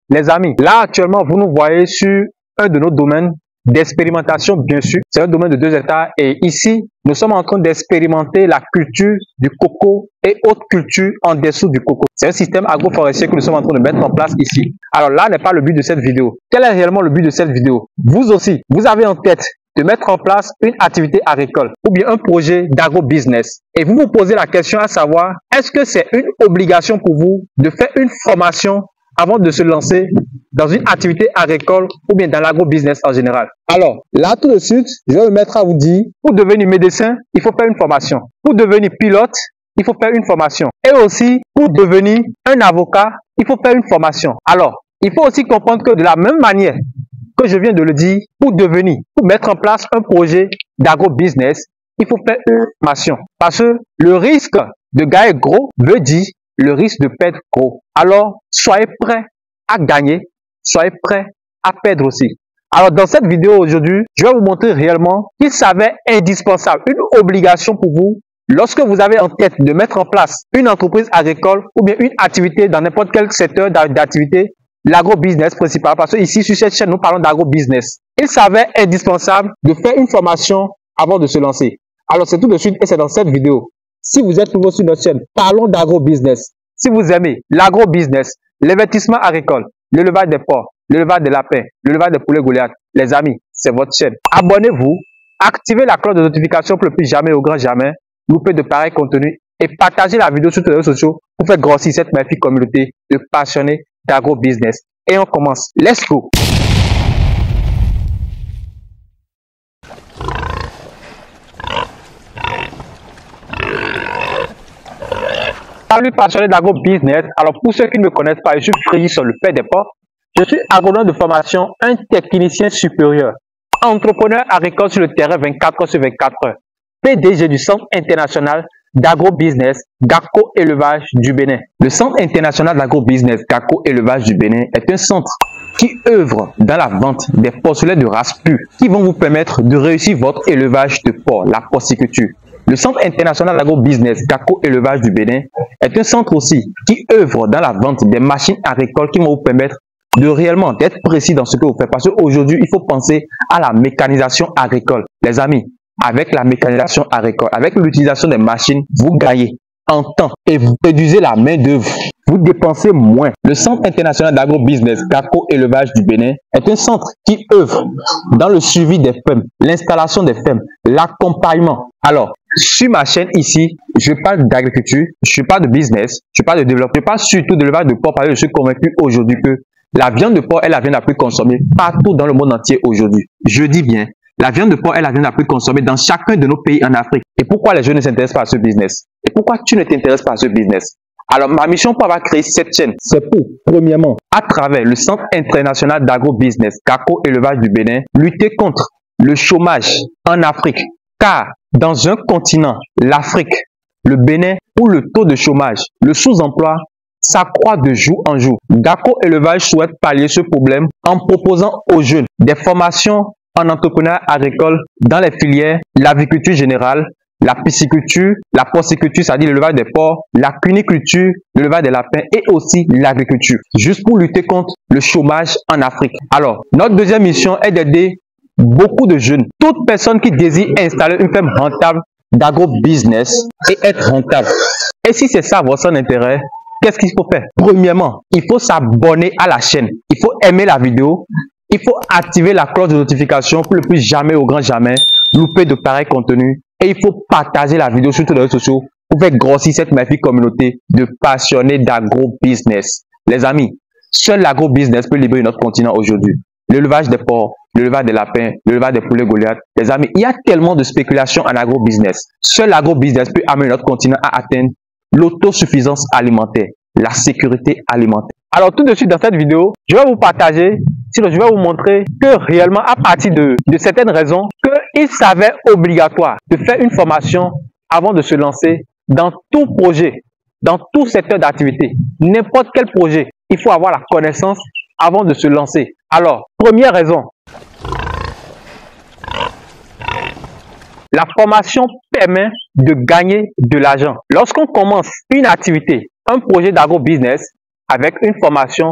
Les amis, là actuellement, vous nous voyez sur un de nos domaines d'expérimentation, bien sûr. C'est un domaine de 2 hectares et ici, nous sommes en train d'expérimenter la culture du coco et autres cultures en dessous du coco. C'est un système agroforestier que nous sommes en train de mettre en place ici. Alors là n'est pas le but de cette vidéo. Quel est réellement le but de cette vidéo? Vous aussi, vous avez en tête de mettre en place une activité agricole ou bien un projet d'agro-business. Et vous vous posez la question à savoir, est-ce que c'est une obligation pour vous de faire une formation avant de se lancer dans une activité agricole ou bien dans l'agro-business en général? Alors, là tout de suite, je vais me mettre à vous dire, pour devenir médecin, il faut faire une formation. Pour devenir pilote, il faut faire une formation. Et aussi, pour devenir un avocat, il faut faire une formation. Alors, il faut aussi comprendre que de la même manière que je viens de le dire, pour mettre en place un projet d'agro-business, il faut faire une formation. Parce que le risque de gagner gros veut dire le risque de perdre gros. Alors, soyez prêts à gagner, soyez prêts à perdre aussi. Alors, dans cette vidéo aujourd'hui, je vais vous montrer réellement qu'il s'avère indispensable, une obligation pour vous, lorsque vous avez en tête de mettre en place une entreprise agricole ou bien une activité dans n'importe quel secteur d'activité, l'agro-business principal, parce que ici, sur cette chaîne, nous parlons d'agro-business. Il s'avère indispensable de faire une formation avant de se lancer. Alors, c'est tout de suite et c'est dans cette vidéo. Si vous êtes nouveau sur notre chaîne, parlons d'agro-business. Si vous aimez l'agro-business, l'investissement agricole, l'élevage des porcs, l'élevage des lapins, l'élevage des poulets Goliath, les amis, c'est votre chaîne. Abonnez-vous, activez la cloche de notification pour ne plus jamais au grand jamais louper de pareils contenus et partagez la vidéo sur les réseaux sociaux pour faire grossir cette magnifique communauté de passionnés d'agro-business. Et on commence. Let's go! Salut passionnés d'agro-business. Alors pour ceux qui ne me connaissent pas, je suis Freddy sur le père des porcs. Je suis agronome de formation, un technicien supérieur, entrepreneur agricole sur le terrain 24 heures sur 24 heures, PDG du Centre international d'agro-business GACO Élevage du Bénin. Le Centre international d'agro-business GACO Élevage du Bénin est un centre qui œuvre dans la vente des porcelets de race pure qui vont vous permettre de réussir votre élevage de porc, la porciculture. Le Centre international d'agro-business GACO Élevage du Bénin est un centre aussi qui œuvre dans la vente des machines agricoles qui vont vous permettre de réellement d'être précis dans ce que vous faites. Parce qu'aujourd'hui, il faut penser à la mécanisation agricole. Les amis, avec la mécanisation agricole, avec l'utilisation des machines, vous gagnez en temps et vous réduisez la main d'œuvre. Vous dépensez moins. Le Centre international d'agro-business GACO Élevage du Bénin est un centre qui œuvre dans le suivi des fermes, l'installation des fermes, l'accompagnement. Alors, sur ma chaîne ici, je parle d'agriculture, je parle de business, je parle de développement, je parle surtout de l'élevage de porc parce que je suis convaincu aujourd'hui que la viande de porc est la viande la plus consommée partout dans le monde entier aujourd'hui. Je dis bien, la viande de porc est la viande la plus consommée dans chacun de nos pays en Afrique. Et pourquoi les jeunes ne s'intéressent pas à ce business? Et pourquoi tu ne t'intéresses pas à ce business? Alors, ma mission pour avoir créé cette chaîne, c'est pour, premièrement, à travers le Centre international d'agro-business GACO Élevage du Bénin, lutter contre le chômage en Afrique. Car dans un continent, l'Afrique, le Bénin, où le taux de chômage, le sous-emploi, s'accroît de jour en jour. GACO Élevage souhaite pallier ce problème en proposant aux jeunes des formations en entrepreneuriat agricole dans les filières l'agriculture générale, la pisciculture, la porciculture, c'est-à-dire l'élevage des porcs, la cuniculture, l'élevage des lapins et aussi l'agriculture, juste pour lutter contre le chômage en Afrique. Alors, notre deuxième mission est d'aider beaucoup de jeunes, toute personne qui désire installer une ferme rentable d'agro-business et être rentable. Et si c'est ça votre intérêt, qu'est-ce qu'il faut faire? Premièrement, il faut s'abonner à la chaîne, il faut aimer la vidéo, il faut activer la cloche de notification pour ne plus jamais au grand jamais louper de pareils contenus. Et il faut partager la vidéo sur tous les réseaux sociaux pour faire grossir cette magnifique communauté de passionnés d'agro-business. Les amis, seul l'agro-business peut libérer notre continent aujourd'hui. L'élevage des porcs, l'élevage des lapins, l'élevage des poulets Goliath. Les amis, il y a tellement de spéculation en agro-business. Seul l'agro-business peut amener notre continent à atteindre l'autosuffisance alimentaire, la sécurité alimentaire. Alors tout de suite dans cette vidéo, je vais vous partager, sinon je vais vous montrer que réellement à partir de certaines raisons, qu'il s'avère obligatoire de faire une formation avant de se lancer dans tout projet, dans tout secteur d'activité, n'importe quel projet. Il faut avoir la connaissance avant de se lancer. Alors, première raison, la formation permet de gagner de l'argent. Lorsqu'on commence une activité, un projet d'agro-business avec une formation,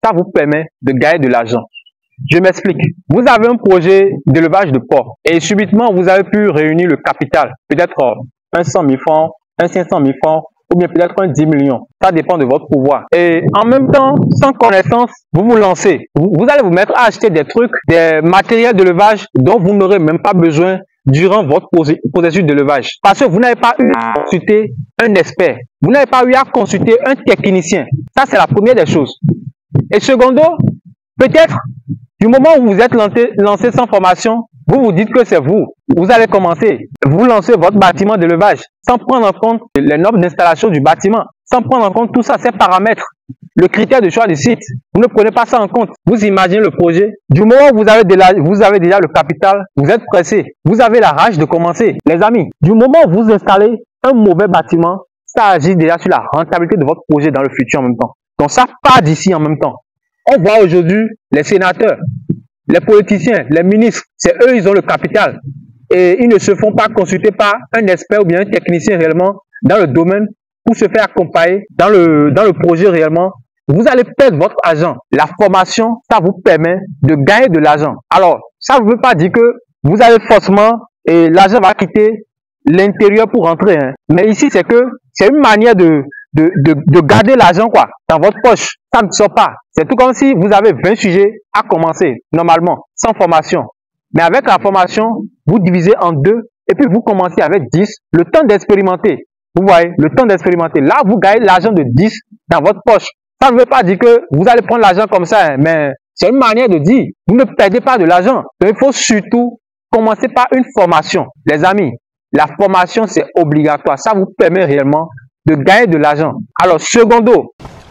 ça vous permet de gagner de l'argent. Je m'explique. Vous avez un projet d'élevage de porc et subitement, vous avez pu réunir le capital, peut-être un 100 000 francs, un 500 000 francs, ou bien peut-être un 10 millions. Ça dépend de votre pouvoir. Et en même temps, sans connaissance, vous vous lancez. Vous allez vous mettre à acheter des trucs, des matériels d'élevage dont vous n'aurez même pas besoin durant votre processus d'élevage. Parce que vous n'avez pas eu à consulter un expert. Vous n'avez pas eu à consulter un technicien. Ça, c'est la première des choses. Et secondo, peut-être, du moment où vous êtes lancé sans formation, vous vous dites que c'est vous. Vous allez commencer. Vous lancez votre bâtiment d'élevage sans prendre en compte les normes d'installation du bâtiment, sans prendre en compte tout ça, ces paramètres, le critère de choix du site. Vous ne prenez pas ça en compte. Vous imaginez le projet. Du moment où vous avez déjà le capital, vous êtes pressé. Vous avez la rage de commencer. Les amis, du moment où vous installez un mauvais bâtiment, ça agit déjà sur la rentabilité de votre projet dans le futur en même temps. Donc ça part d'ici en même temps. On voit aujourd'hui les sénateurs, les politiciens, les ministres, c'est eux, ils ont le capital. Et ils ne se font pas consulter par un expert ou bien un technicien réellement dans le domaine pour se faire accompagner dans le projet réellement. Vous allez perdre votre argent. La formation, ça vous permet de gagner de l'argent. Alors, ça ne veut pas dire que vous allez forcément et l'argent va quitter l'intérieur pour rentrer. Hein. Mais ici, c'est une manière de garder l'argent quoi dans votre poche. Ça ne sort pas. C'est tout comme si vous avez 20 sujets à commencer, normalement, sans formation. Mais avec la formation, vous divisez en deux et puis vous commencez avec 10. Le temps d'expérimenter. Vous voyez, le temps d'expérimenter. Là, vous gagnez l'argent de 10 dans votre poche. Ça ne veut pas dire que vous allez prendre l'argent comme ça, hein, mais c'est une manière de dire, vous ne perdez pas de l'argent. Donc, il faut surtout commencer par une formation. Les amis, la formation, c'est obligatoire. Ça vous permet réellement de gagner de l'argent. Alors, secondo,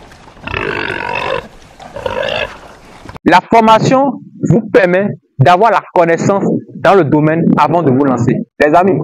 la formation vous permet d'avoir la connaissance dans le domaine avant de vous lancer. Les amis,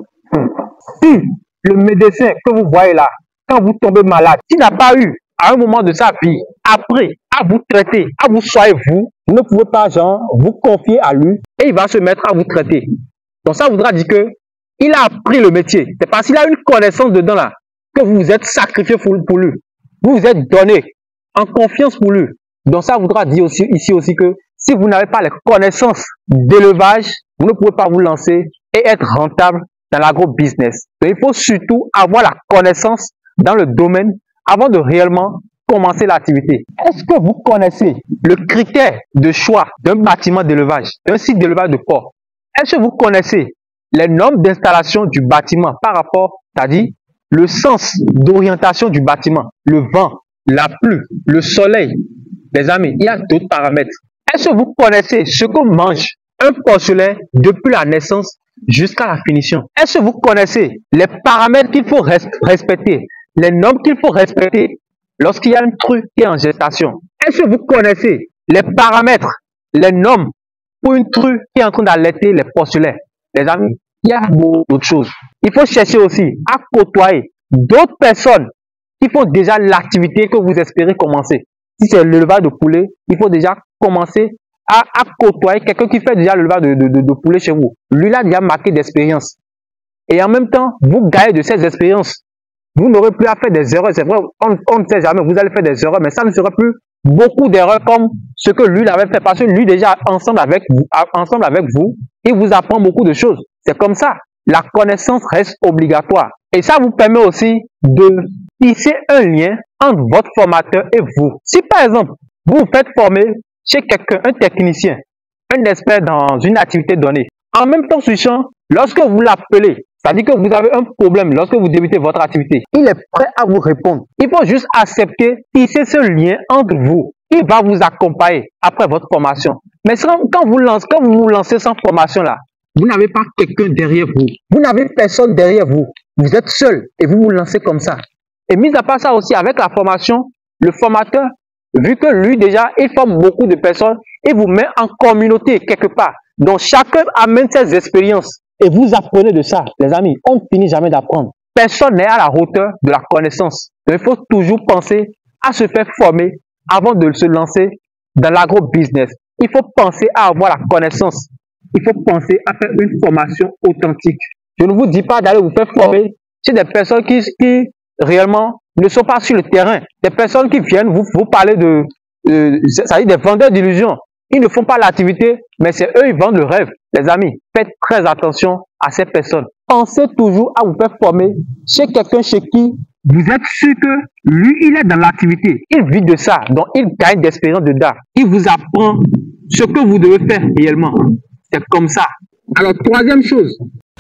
si le médecin que vous voyez là, quand vous tombez malade, qui n'a pas eu à un moment de sa vie, après, à vous traiter, à vous soigner vous ne pouvez pas genre vous confier à lui et il va se mettre à vous traiter. Donc ça voudra dire que il a appris le métier. C'est parce qu'il a une connaissance dedans là que vous vous êtes sacrifié pour lui. Vous vous êtes donné en confiance pour lui. Donc ça voudra dire aussi, ici aussi que si vous n'avez pas les connaissances d'élevage, vous ne pouvez pas vous lancer et être rentable dans l'agro-business. Donc il faut surtout avoir la connaissance dans le domaine avant de réellement commencer l'activité. Est-ce que vous connaissez le critère de choix d'un bâtiment d'élevage, d'un site d'élevage de porc? Est-ce que vous connaissez les normes d'installation du bâtiment par rapport, c'est-à-dire le sens d'orientation du bâtiment, le vent, la pluie, le soleil? Les amis, il y a d'autres paramètres. Est-ce que vous connaissez ce que mange un porcelet depuis la naissance jusqu'à la finition? Est-ce que vous connaissez les paramètres qu'il faut respecter, les normes qu'il faut respecter lorsqu'il y a un truc qui est en gestation? Est-ce que vous connaissez les paramètres, les normes pour une true qui est en train d'allaiter les porcelets? Les amis, il y a beaucoup d'autres choses. Il faut chercher aussi à côtoyer d'autres personnes qui font déjà l'activité que vous espérez commencer. Si c'est l'élevage de poulet, il faut déjà commencer à côtoyer quelqu'un qui fait déjà l'élevage de poulet chez vous. Lui, là, déjà marqué d'expérience. Et en même temps, vous gagnez de ces expériences. Vous n'aurez plus à faire des erreurs. C'est vrai, on ne sait jamais, vous allez faire des erreurs, mais ça ne sera plus beaucoup d'erreurs comme ce que lui avait fait. Parce que lui, déjà, ensemble avec vous, il vous apprend beaucoup de choses. C'est comme ça. La connaissance reste obligatoire. Et ça vous permet aussi de tisser un lien entre votre formateur et vous. Si par exemple, vous vous faites former chez quelqu'un, un technicien, un expert dans une activité donnée, en même temps switchant, lorsque vous l'appelez, c'est-à-dire que vous avez un problème lorsque vous débutez votre activité, il est prêt à vous répondre. Il faut juste accepter, tisser ce lien entre vous. Il va vous accompagner après votre formation. Mais quand vous vous lancez sans formation là, vous n'avez pas quelqu'un derrière vous. Vous n'avez personne derrière vous. Vous êtes seul et vous vous lancez comme ça. Et mis à part ça aussi, avec la formation, le formateur, vu que lui déjà, il forme beaucoup de personnes, il vous met en communauté quelque part. Donc chacun amène ses expériences et vous apprenez de ça. Les amis, on ne finit jamais d'apprendre. Personne n'est à la hauteur de la connaissance. Donc il faut toujours penser à se faire former avant de se lancer dans l'agro-business. Il faut penser à avoir la connaissance. Il faut penser à faire une formation authentique. Je ne vous dis pas d'aller vous faire former chez des personnes qui réellement ne sont pas sur le terrain. Des personnes qui viennent vous parler de ça dit des vendeurs d'illusions. Ils ne font pas l'activité, mais c'est eux, ils vendent le rêve. Les amis, faites très attention à ces personnes. Pensez toujours à vous faire former chez quelqu'un chez qui vous êtes sûr que lui, il est dans l'activité. Il vit de ça, donc il gagne d'expérience dedans. Il vous apprend ce que vous devez faire réellement. C'est comme ça. Alors, troisième chose.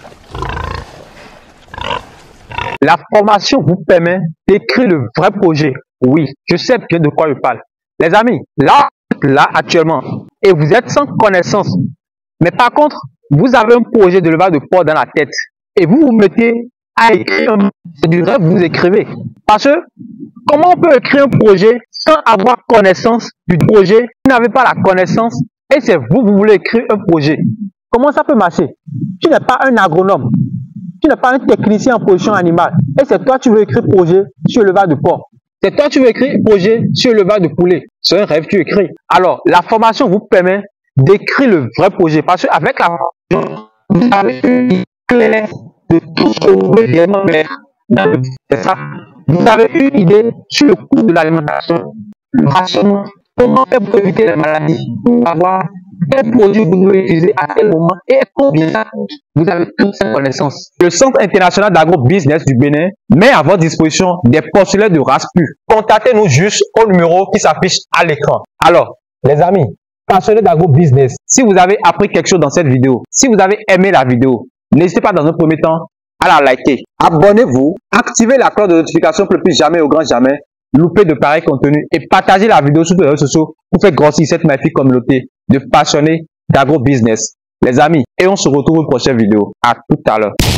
La formation vous permet d'écrire le vrai projet. Oui, je sais bien de quoi je parle. Les amis, là actuellement, et vous êtes sans connaissance. Mais par contre, vous avez un projet de levage de port dans la tête. Et vous vous mettez à écrire, c'est du rêve, vous écrivez. Parce que, comment on peut écrire un projet sans avoir connaissance du projet? Vous n'avez pas la connaissance et c'est vous voulez écrire un projet. Comment ça peut marcher? Tu n'es pas un agronome. Tu n'es pas un technicien en production animale. Et c'est toi, tu veux écrire projet sur le levage de porc. C'est toi, tu veux écrire projet sur le levage de poulet. C'est un rêve, tu écris. Alors, la formation vous permet d'écrire le vrai projet. Parce qu'avec la formation, vous avez une idée claire de tout ce que vous voulez réellement faire. C'est ça. Vous avez une idée sur le coût de l'alimentation, le rationnement, comment faire pour éviter les maladies, pour avoir quel produit vous devez utiliser à quel moment et combien. Vous avez toutes ces connaissances. Le Centre international d'agro-business du Bénin met à votre disposition des postulaires de race pure. Contactez-nous juste au numéro qui s'affiche à l'écran. Alors, les amis, passionnés d'agro-business, si vous avez appris quelque chose dans cette vidéo, si vous avez aimé la vidéo, n'hésitez pas dans un premier temps à la liker. Abonnez-vous, activez la cloche de notification pour ne plus jamais au grand jamais louper de pareils contenus et partagez la vidéo sur les réseaux sociaux pour faire grossir cette magnifique communauté de passionnés d'agro-business. Les amis, et on se retrouve pour une prochaine vidéo. À tout à l'heure.